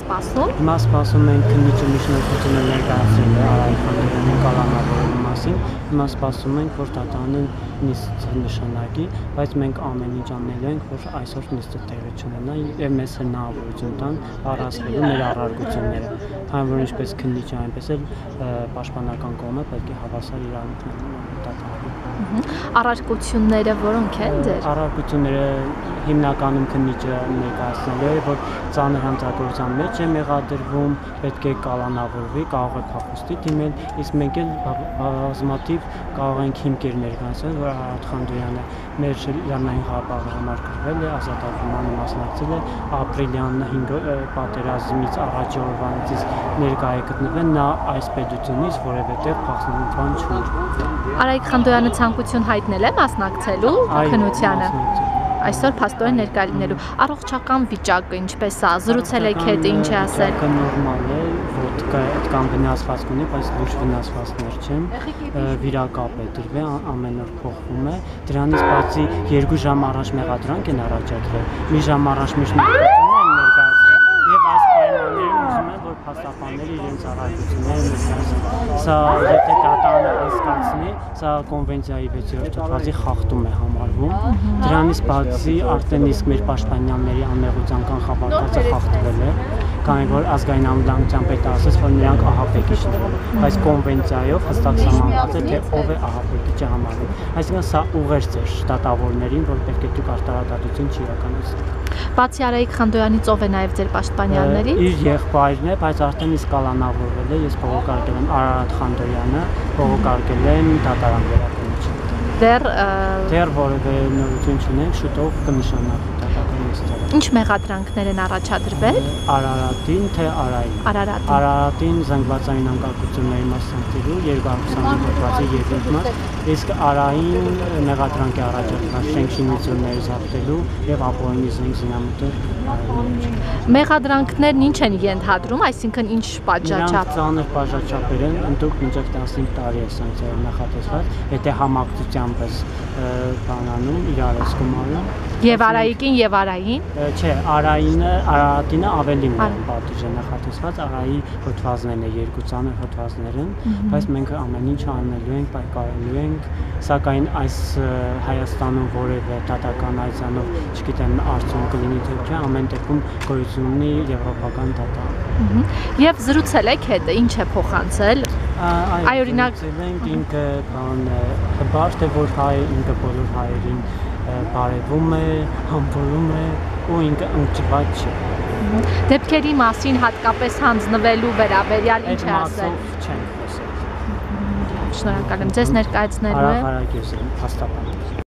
սպասում։ Հիմա սպասում ենք քննիչի միջնորդությունը ներկայացրել է Արայիկ Խանդոյանի կալանավորելու մասին։ Հիմա սպասում ենք, որ դատարանը նիստ նշանակի, բայց մենք ամեն ինչ անելու ենք, որ այսօր նիստը տեղի չունենա եւ մեզ հնարավորություն տան առանցնելու մեր առարկությունները։ Քանի որ ինչպես քննիչը, այնպես էլ պաշտպանական կողմը պետք է հավասար իրավունքներ դատարանին։ Առարկությունները որոնք են ձեր։ Առարկությունները հիմնականում քննիչը ներկայացնելու է, որ ծանր հանցագործության մեջ է մեղադրվում, պետք է կալանավորվի, կարող է փախուստի դիմել, իսկ մենք էլ բազմաթիվ կարող ենք հիմքեր ներկայացնել, որ Արայիկ Խանդոյանը մեր Լեռնային Ղարաբաղի համար գրվել է, ազատագրմանը մասնակցել է, ապրիլյան 5 պատերազմից առաջի օրվանից ներկայ է գտնվել, նա այս պետությունից որևէ տեղ փախնելու բան չուներ։ Արայիկ Խանդոյանը ցանկություն հայտնել է մասնակցելու քննությանը։ Այսօր փաստորեն ներկայ լինելու առողջական վիճակը ինչպես է, զրուցել եք հետ, ինչ է ասել։ Վիճակը նորմալ է, ոդկա կամ վնասվածք ունի, բայց լուրջ վնասվածքներ չեն, վիրակապ է դրվել, ամեն օր փոխվում է, դրանից բացի 2 ժամ առաջ մեղադրանք են առաջադրել, մի ժամ առաջ միշտ մեղադրություն են ներկայացրել եւ այս պայմաններում ուզում են, որ փաստաբանները իրենց առարկությունները ներկայացնեն։ Սա եթե դատարանը անցկացնի, սա կոնվենցիայի 6-րդ հոդվածի խախտում է համարվում։ Դրանից բացի արդեն իսկ մեր պաշտպանյանների անմեղության կանխաբարձը խախտվել է, քանի որ ազգային անվտանգության պետը ասաց, որ նրանք ահաբեկիչներ են, բայց կոնվենցիայով հստակ սահմանված է, թե ով է ահաբեկիչը համարվում։ Այսինքն սա ուղերձ է դատավորներին, որ պետք է դուք արտարադատություն չիրականացնեք։ Բացի Արայիկ Խանդոյանից ով է նաև ձեր պաշտպանյաններից։ Իր եղբայրն է, բայց արդեն իսկ կալանավորվել է, ես բողոքարկել եմ Արայիկ Խանդոյանը, բողոքարկել եմ դատարան վերակնիչը։ Դեռ որևէ նորություն չունենք, շուտով կնշանակվի դատարանի նիստը։ Ինչ մեղադրանքներ են առաջադրվել։ Արարատին թե Արայիկ։ Արարատին զանգվածային անկարգությունների մասնակցելու 225 հոդվածի 2-րդ մաս, իսկ Արային մեղադրանք է առաջադրված շենք շինությունների զարդելու եւ ապօրինի զենք զինամուտը։ Մեղադրանքներն ինչ են ենթադրում, այսինքն ինչ պատժաչափ։ Ծանր պատժաչափեր են, ընդհանուր մինչև 15 տարի է սանկցիայով նախատեսված, եթե համակցությամբ ես բանանում, իրար ես գումարում։ Եվ Արայիկին եւ Արային։ Չէ, Արարատինը ավելի մեծ պատիժ է նախատեսված, Արայի հոդվածներն է, 2 ծանր հոդվածներ են, բայց մենք ամեն ինչ անելու ենք, պայքարելու ենք, սակայն այս Հայաստանում որևէ դատական այցանով, չգիտեմ, արդյունք կլինի թե չէ, ամեն դեպքում գոյություն ունի եվրոպական դատարան։ Եվ զրուցել եք հետը, ինչ է փոխանցել։ Այ օրինակ ինքը հբարտ է, որ հայ ինքը բոլոր հայերին բարևում է, համբուրում է ու ինքը ընկճված չէ։ Դեպքերի մասին հատկապես հանձնվելու վերաբերյալ ինչ է ասել։ Չենք խոսել։ Շնորհակալ եմ, ձեզ ներկայացնելու եմ։ Փաստաբան։